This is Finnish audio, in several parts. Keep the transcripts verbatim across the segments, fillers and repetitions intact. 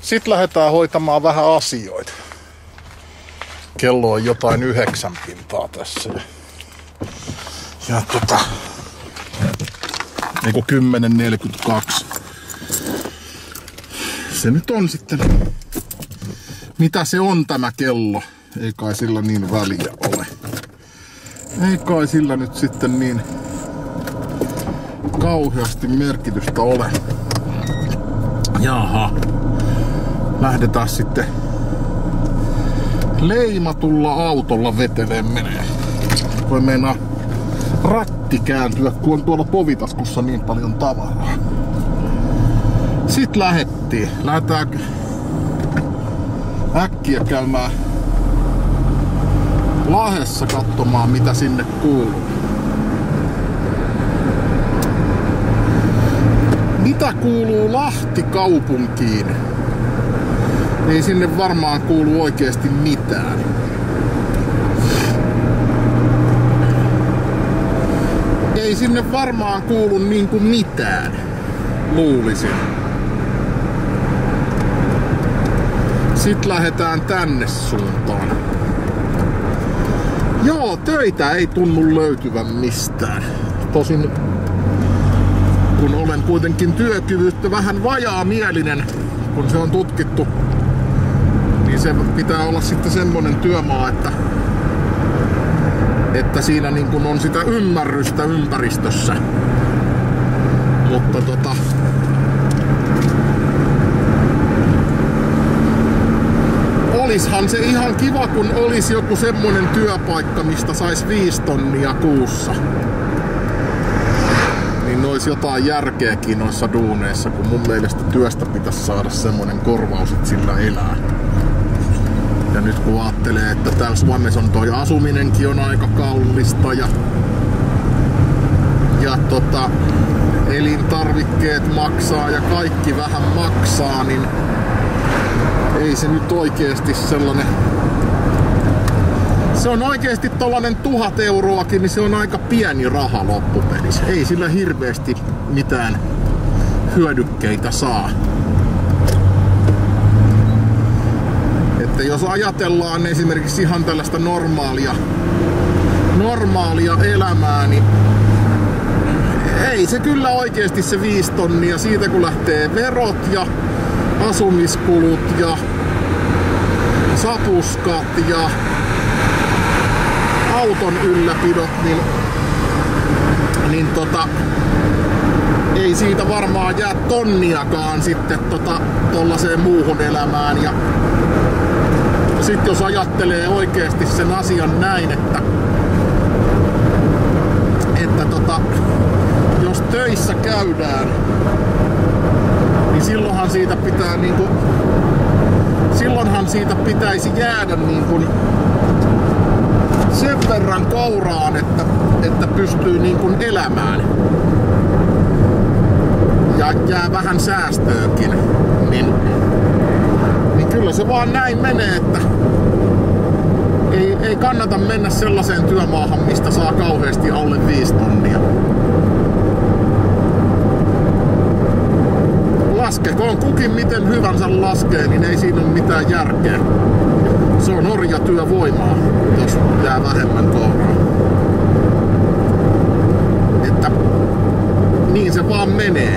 Sitten lähdetään hoitamaan vähän asioita. Kello on jotain yhdeksän pintaa tässä. Ja tota... Eiku kymmenen neljäkymmentäkaksi. Se nyt on sitten... Mitä se on tämä kello? Ei kai sillä niin väliä ole. Ei kai sillä nyt sitten niin kauheasti merkitystä ole. Jaha. Lähdetään sitten leimatulla autolla veteleen menee. Voi meinaa ratti kääntyä, kun on tuolla povitaskussa niin paljon tavaraa. Sitten lähettiin. Lähdetään äkkiä käymään Lahdessa katsomaan, mitä sinne kuuluu. Mitä kuuluu Lahti kaupunkiin? Ei sinne varmaan kuulu oikeesti mitään. Ei sinne varmaan kuulu niinku mitään, luulisin. Sitten lähdetään tänne suuntaan. Joo, töitä ei tunnu löytyvän mistään. Tosin kun olen kuitenkin työkyvyttä vähän vajaamielinen, kun se on tutkittu, niin se pitää olla sitten semmonen työmaa, että, että siinä niin kun on sitä ymmärrystä ympäristössä. Mutta tota... Olishan se ihan kiva, kun olisi joku semmonen työpaikka, mistä sais viisi tonnia kuussa. Niin olisi jotain järkeäkin noissa duuneissa, kun mun mielestä työstä pitäisi saada semmonen korvaus, että sillä elää. Ja nyt kun ajattelee, että täällä Suomessa on toi asuminenkin on aika kallista ja, ja tota, elintarvikkeet maksaa ja kaikki vähän maksaa, niin ei se nyt oikeesti sellainen... Se on oikeesti tollanen tuhat euroakin, niin se on aika pieni raha loppupelissä. Ei sillä hirveesti mitään hyödykkeitä saa. Että jos ajatellaan esimerkiksi ihan tällaista normaalia, normaalia elämää, niin ei se kyllä oikeesti se viisi tonnia siitä kun lähtee verot ja asumiskulut ja sapuskat ja auton ylläpidot, niin, niin tota, ei siitä varmaan jää tonniakaan sitten tota, tollaseen muuhun elämään. Ja sit jos ajattelee oikeesti sen asian näin, että, että tota, jos töissä käydään, niin silloinhan siitä pitää niinku, silloinhan siitä pitäisi jäädä niinku sen verran kouraan, että, että pystyy niinku elämään. Ja jää vähän säästöökin. Niin, niin kyllä se vaan näin menee, että ei, ei kannata mennä sellaiseen työmaahan, mistä saa kauheasti alle viisi tonnia. Laskekoon kukin miten hyvänsä laskee, niin ei siinä ole mitään järkeä. Se on orjatyövoimaa, jos jää vähemmän kouraa. Että niin se vaan menee.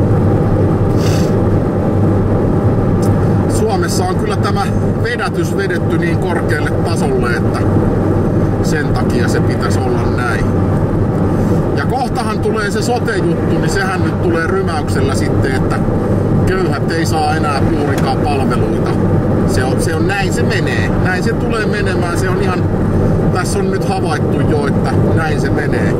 Suomessa on kyllä tämä vedätys vedetty niin korkealle tasolle, että sen takia se pitäisi olla näin. Ja kohtahan tulee se sote-juttu, niin sehän nyt tulee rymäyksellä sitten, että köyhät ei saa enää juurikaan palveluita. Se on, se on näin se menee. Näin se tulee menemään. Se on ihan, tässä on nyt havaittu jo, että näin se menee.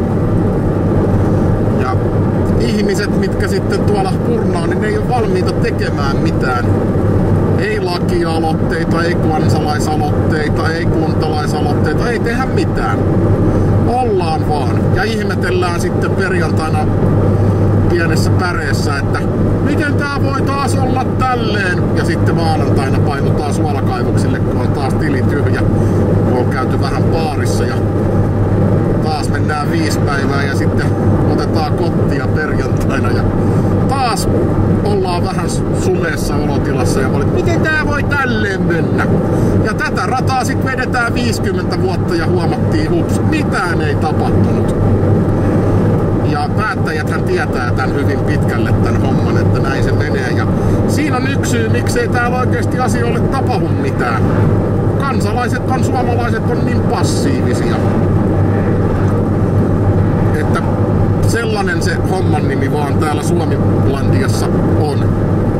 Ja ihmiset, mitkä sitten tuolla kurnaa, niin ne ei ole valmiita tekemään mitään. Ei lakialoitteita, ei kansalaisaloitteita, ei kuntalaisaloitteita, ei tehdä mitään. Ollaan vaan. Ja ihmetellään sitten perjantaina pienessä päreessä, että miten tää voi taas olla tälleen. Ja sitten maanantaina painutaan suolakaivoksille, kun on taas tili tyhjä. On käyty vähän baarissa ja taas mennään viisi päivää ja sitten otetaan kottia perjantaina ja taas ollaan vähän sumeessa olotilassa ja olit, miten tää voi tälleen mennä? Ja tätä rataa sit vedetään viisikymmentä vuotta ja huomattiin, hups, mitään ei tapahtunut. Ja päättäjäthän tietää tän hyvin pitkälle tän homman, että näin se menee. Ja siinä on yksi syy, miksei täällä oikeesti asioille tapahdu mitään. Kansalaiset on, suomalaiset on niin passiivisia. Että sellainen se homman nimi vaan täällä Suomilandiassa on.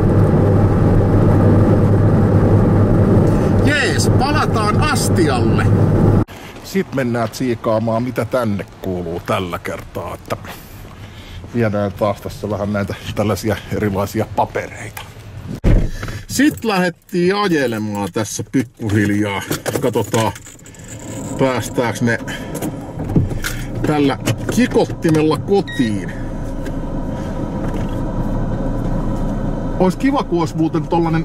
Jees, palataan astialle. Sitten mennään tsiikaamaan, mitä tänne kuuluu tällä kertaa. Että viedään taas tässä vähän näitä tällaisia erilaisia papereita. Sitten lähdettiin ajelemaan tässä pikkuhiljaa. Katsotaan, päästäänkö me tällä kikottimella kotiin. Ois kiva, kun ois muuten tollanen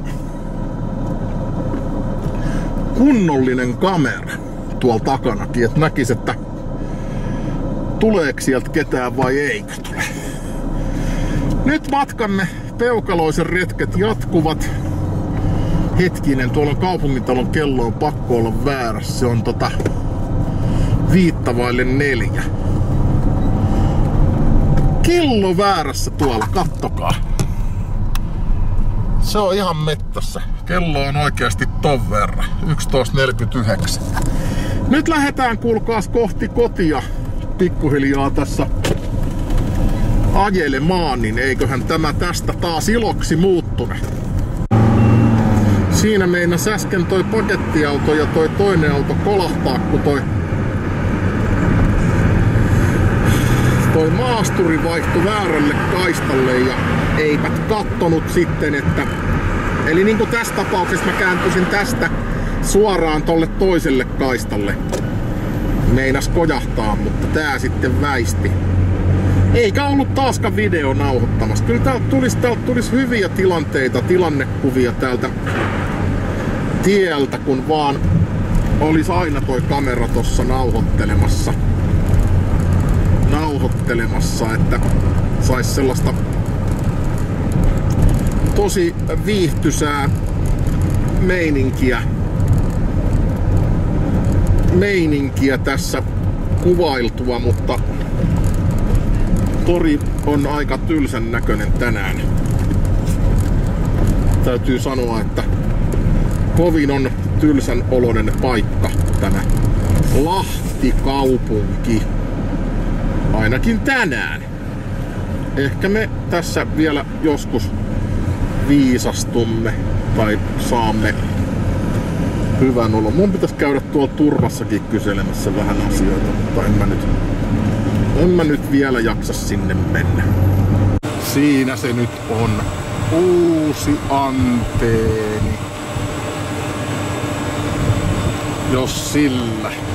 kunnollinen kamera tuolla takanakin, että näkis, että tuleeko sieltä ketään vai eikö tule. Nyt matkamme peukaloisen retket jatkuvat. Hetkinen, tuolla on kaupungintalon kello on pakko olla väärässä. Se on tota viittä vaille neljä. Kello väärässä tuolla, kattokaa. Se on ihan mettässä. Kello on oikeasti ton verran. yksitoista neljäkymmentäyhdeksän. Nyt lähdetään kuulkaas kohti kotia pikkuhiljaa tässä ajelemaan, niin eiköhän tämä tästä taas iloksi muuttune. Siinä meinas äsken toi pakettiauto ja toi toinen auto kolahtaa, kun toi toi maasturi vaihtui väärälle kaistalle ja eipät kattonut sitten, että eli niin kuin tässä tapauksessa mä kääntyisin tästä suoraan tolle toiselle kaistalle. Meinas kojahtaa, mutta tää sitten väisti. Eikä ollut taaskaan video nauhoittamassa. Kyllä täältä tulisi, täältä tulisi hyviä tilanteita, tilannekuvia täältä tieltä, kun vaan olisi aina toi kamera tossa nauhoittelemassa. Nauhoittelemassa, että sais sellaista tosi viihtysää meininkiä. meininkiä tässä kuvailtua, mutta tori on aika tylsän näköinen tänään. Täytyy sanoa, että kovin on tylsän oloinen paikka tämä Lahti-kaupunki. Ainakin tänään. Ehkä me tässä vielä joskus viisastumme tai saamme hyvän olon. Mun pitäisi käydä tuolla Turvassakin kyselemässä vähän asioita, mutta en mä nyt, en mä nyt vielä jaksa sinne mennä. Siinä se nyt on. Uusi anteeni. Jos sillä.